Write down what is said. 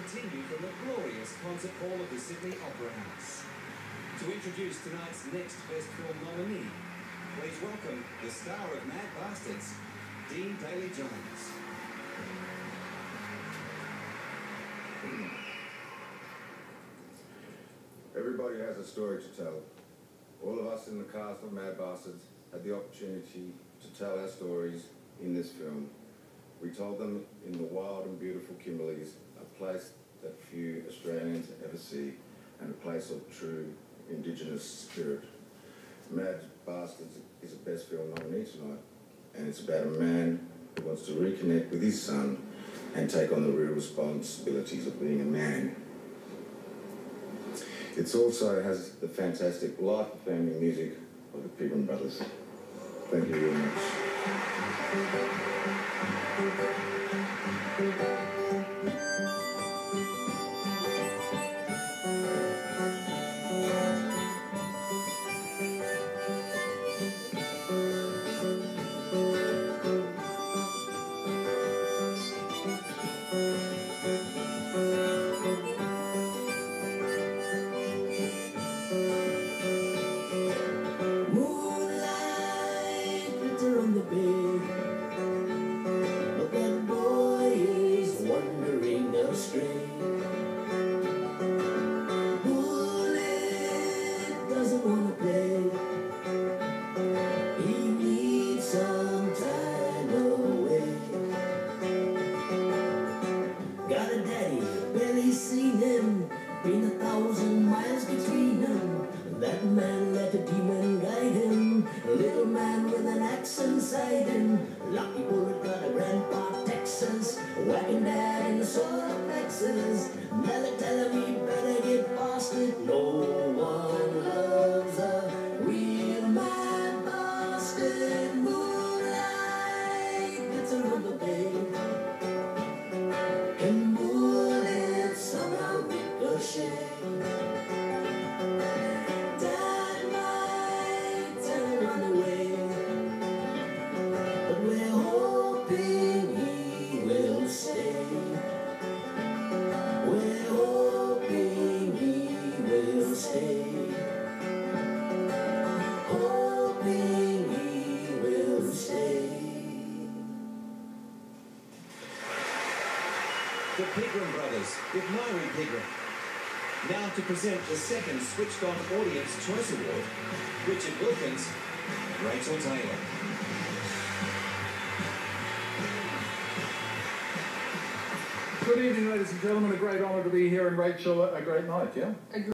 continue from the glorious concert hall of the Sydney Opera House. To introduce tonight's next Best Film nominee, please welcome the star of Mad Bastards, Dean Daly-Jones. Everybody has a story to tell. All of us in the cast of Mad Bastards had the opportunity to tell our stories in this film. We told them in the wild and beautiful Kimberleys, a place that few Australians ever see, and a place of true Indigenous spirit. Mad Bastards is a Best Film nominee tonight, and it's about a man who wants to reconnect with his son and take on the real responsibilities of being a man. It also has the fantastic life-affirming music of the Pegram Brothers. Thank you very much. On the bed, but that boy is wandering astray. Bullet doesn't want to play. He needs some time away. Got a daddy, barely seen him. Been 1,000 miles between them. That man let a demon guide him. A little man with an axe inside him. Lucky Bullet got a grandpa Texas. Whacking dad in the soil of Texas. Now they tell him he better get past it. No one loves a real mad bastard. Moonlight gets around the bay. And bullets somehow ricochet. The Pegram Brothers with Myrie Pegram. Now to present the second Switched On Audience Choice Award, Richard Wilkins, Rachel Taylor. Good evening, ladies and gentlemen. A great honour to be here, and Rachel, a great night, yeah?